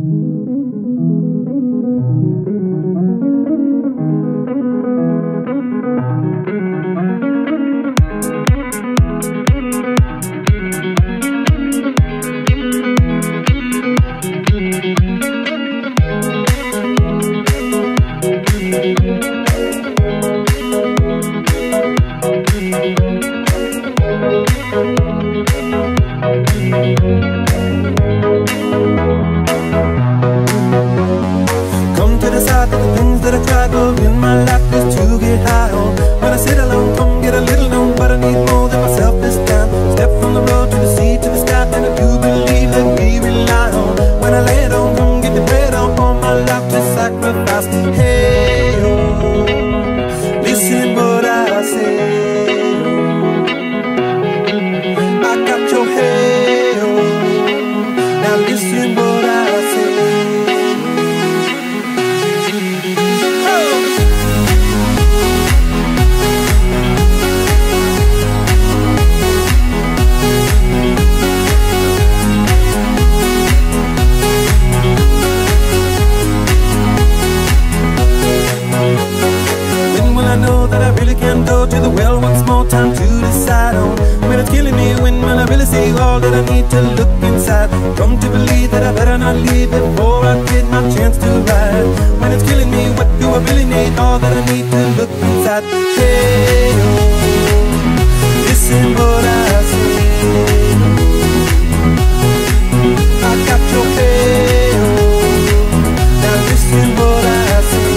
Come to decide that the things that I try to in my life is to get high on. When I sit alone, come get a little known, but I need more than myself this time. Step from the road to the sea to the sky, and I do believe that we rely on. When I lay it on, come get the bread on, all my life to sacrifice. Hey, oh, listen what I say. I got your hey, oh, now listen what I say. I know that I really can go to the well once more, time to decide on when it's killing me, when I really see all that I need to look inside. Come to believe that I better not leave before I get my chance to ride. When it's killing me, what do I really need? All that I need to look inside. Hey, oh, listen what I say. I got your hey, oh, now listen what I say.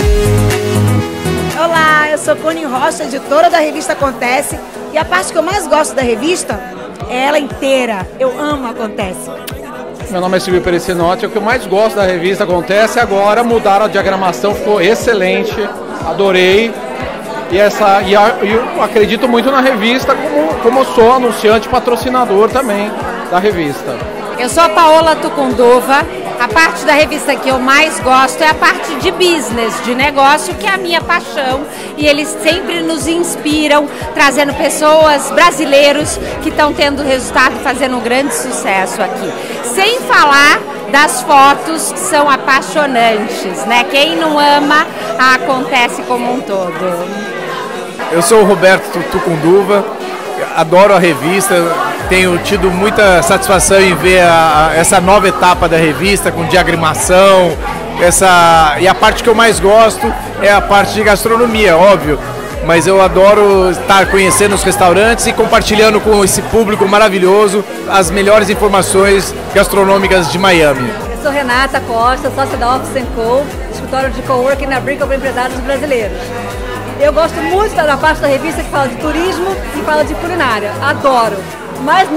Olá, eu sou Cone Rocha, editora da revista Acontece, e a parte que eu mais gosto da revista é ela inteira. Eu amo Acontece. Meu nome é Silvio Pericinotti, o que eu mais gosto da revista Acontece agora, mudaram a diagramação, ficou excelente, adorei. E eu acredito muito na revista, como eu sou anunciante, patrocinador também da revista. Eu sou a Paola Tucunduva. A parte da revista que eu mais gosto é a parte de business, de negócio, que é a minha paixão. E eles sempre nos inspiram, trazendo pessoas, brasileiros, que estão tendo resultado, fazendo um grande sucesso aqui. Sem falar das fotos, que são apaixonantes, né? Quem não ama, Acontece como um todo. Eu sou o Roberto Tucunduva, adoro a revista. Tenho tido muita satisfação em ver essa nova etapa da revista, com diagramação. E a parte que eu mais gosto é a parte de gastronomia, óbvio. Mas eu adoro estar conhecendo os restaurantes e compartilhando com esse público maravilhoso as melhores informações gastronômicas de Miami. Eu sou Renata Costa, sócia da Office & Co, escritório de coworking na Brinkle para empresários brasileiros. Eu gosto muito da parte da revista que fala de turismo e fala de culinária. Adoro. Mas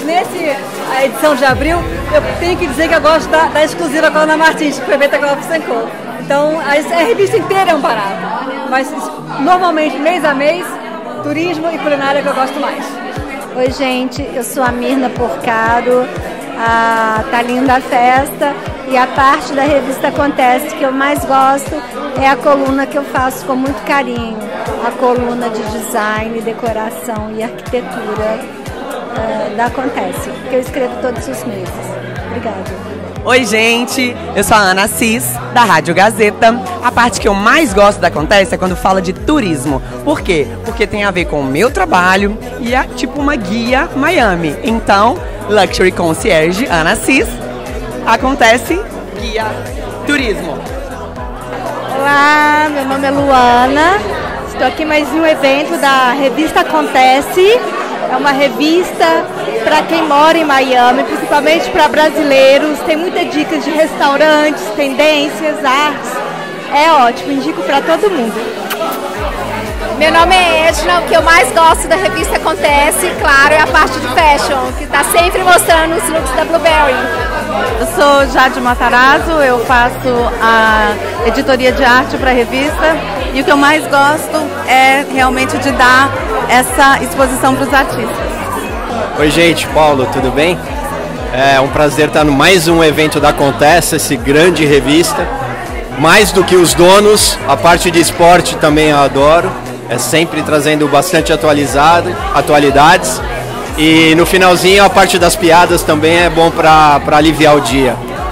a edição de abril, eu tenho que dizer que eu gosto da exclusiva com a Ana Martins, que foi feita com a Office & Co. Então, a revista inteira é um barato. Mas, normalmente, mês a mês, turismo e culinária que eu gosto mais. Oi, gente, eu sou a Mirna Porcaro, tá linda a festa. E a parte da revista Acontece que eu mais gosto é a coluna que eu faço com muito carinho. A coluna de design, decoração e arquitetura da Acontece, que eu escrevo todos os meses. Obrigada. Oi, gente, eu sou a Ana Assis, da Rádio Gazeta. A parte que eu mais gosto da Acontece é quando fala de turismo. Por quê? Porque tem a ver com o meu trabalho e é tipo uma guia Miami. Então, Luxury Concierge, Ana Assis, Acontece, guia turismo. Olá, meu nome é Luana, estou aqui mais em um evento da revista Acontece. É uma revista para quem mora em Miami, principalmente para brasileiros. Tem muitas dicas de restaurantes, tendências, artes. É ótimo, indico para todo mundo. Meu nome é Edna, o que eu mais gosto da revista Acontece, claro, é a parte de fashion, que está sempre mostrando os looks da Blueberry. Eu sou Jade Matarazzo, eu faço a editoria de arte para a revista e o que eu mais gosto é realmente de dar essa exposição para os artistas. Oi, gente, Paulo, tudo bem? É um prazer estar no mais um evento da Acontece, essa grande revista. Mais do que os donos, a parte de esporte também eu adoro. É sempre trazendo bastante atualidades. E no finalzinho a parte das piadas também é bom para aliviar o dia.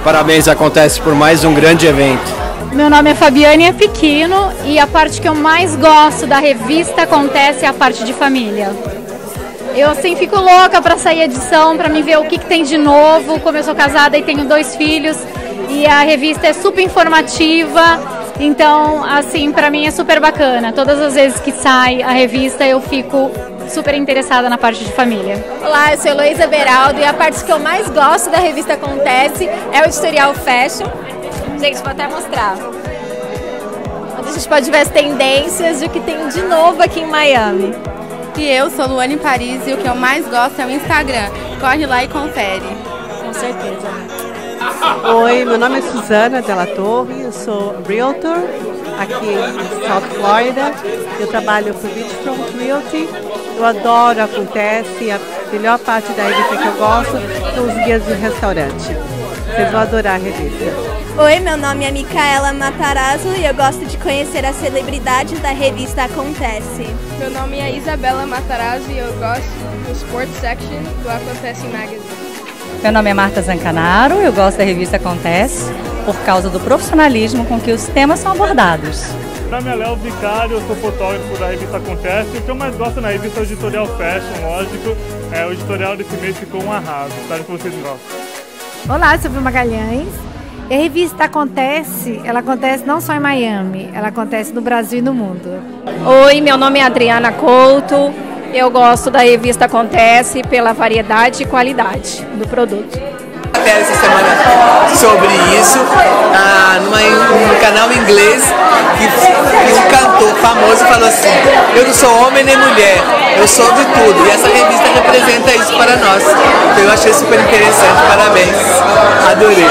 Parabéns, Acontece, por mais um grande evento. Meu nome é Fabiane Afiquino e a parte que eu mais gosto da revista Acontece é a parte de família. Eu assim fico louca para sair a edição, para me ver o que tem de novo, como eu sou casada e tenho 2 filhos e a revista é super informativa, então assim, para mim é super bacana. Todas as vezes que sai a revista eu fico super interessada na parte de família. Olá, eu sou Heloísa Beraldo e a parte que eu mais gosto da revista Acontece é o editorial Fashion. Gente, vou até mostrar. Onde a gente pode ver as tendências de o que tem de novo aqui em Miami. E eu sou Luane Paris e o que eu mais gosto é o Instagram. Corre lá e confere. Com certeza. Oi, meu nome é Suzana Della Torre, eu sou Realtor aqui em South Florida. Eu trabalho para o Beachfront Realty. Eu adoro Acontece, a melhor parte da revista que eu gosto são os guias do restaurante. Vocês vão adorar a revista. Oi, meu nome é Micaela Matarazzo e eu gosto de conhecer as celebridades da revista Acontece. Meu nome é Isabela Matarazzo e eu gosto do Sports Section do Acontece Magazine. Meu nome é Marta Zancanaro, eu gosto da revista Acontece por causa do profissionalismo com que os temas são abordados. Meu nome é Léo Vicário, eu sou fotógrafo da revista Acontece e o que eu mais gosto na revista é o editorial Fashion, lógico. O editorial desse mês ficou um arraso, espero que vocês gostem. Olá, eu sou Vilma Magalhães. A revista Acontece, ela acontece não só em Miami, ela acontece no Brasil e no mundo. Oi, meu nome é Adriana Couto, eu gosto da revista Acontece pela variedade e qualidade do produto. Essa semana sobre isso no canal inglês que um cantor famoso falou assim: eu não sou homem nem mulher, eu sou de tudo, e essa revista representa isso para nós. Então eu achei super interessante, parabéns, adorei.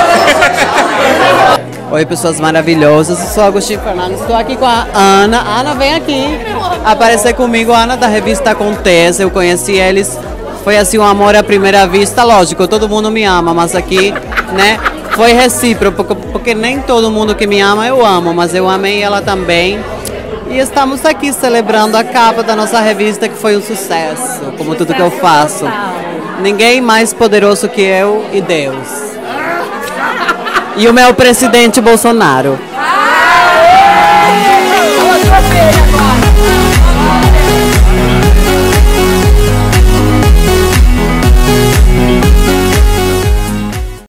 Oi, pessoas maravilhosas, eu sou Agostinho Fernandes, estou aqui com a Ana. Ana, vem aqui aparecer comigo. A Ana da revista Acontece, eu conheci eles, foi assim um amor à primeira vista, lógico, todo mundo me ama, mas aqui, né, foi recíproco, porque nem todo mundo que me ama eu amo, mas eu amei ela também. E estamos aqui celebrando a capa da nossa revista, que foi um sucesso, como tudo que eu faço. Ninguém mais poderoso que eu e Deus. E o meu presidente Bolsonaro.